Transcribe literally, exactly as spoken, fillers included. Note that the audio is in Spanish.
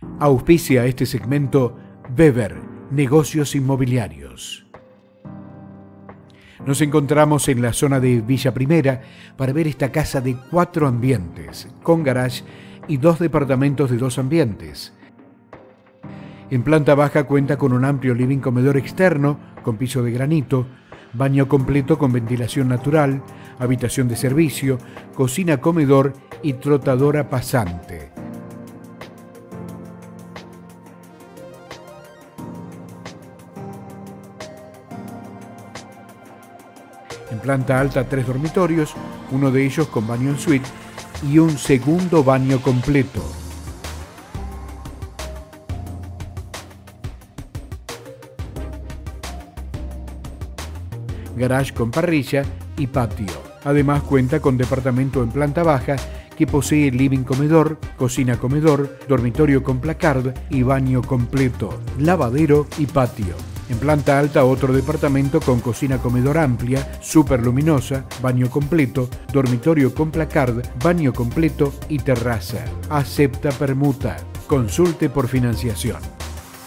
Auspicia este segmento Weber, Negocios Inmobiliarios. Nos encontramos en la zona de Villa Primera para ver esta casa de cuatro ambientes, con garage y dos departamentos de dos ambientes. En planta baja cuenta con un amplio living comedor externo, con piso de granito, baño completo con ventilación natural, habitación de servicio, cocina comedor y trotadora pasante. En planta alta tres dormitorios, uno de ellos con baño en suite y un segundo baño completo. Garage con parrilla y patio. Además cuenta con departamento en planta baja que posee living comedor, cocina comedor, dormitorio con placard y baño completo, lavadero y patio. En planta alta otro departamento con cocina comedor amplia, súper luminosa, baño completo, dormitorio con placard, baño completo y terraza. Acepta permuta. Consulte por financiación.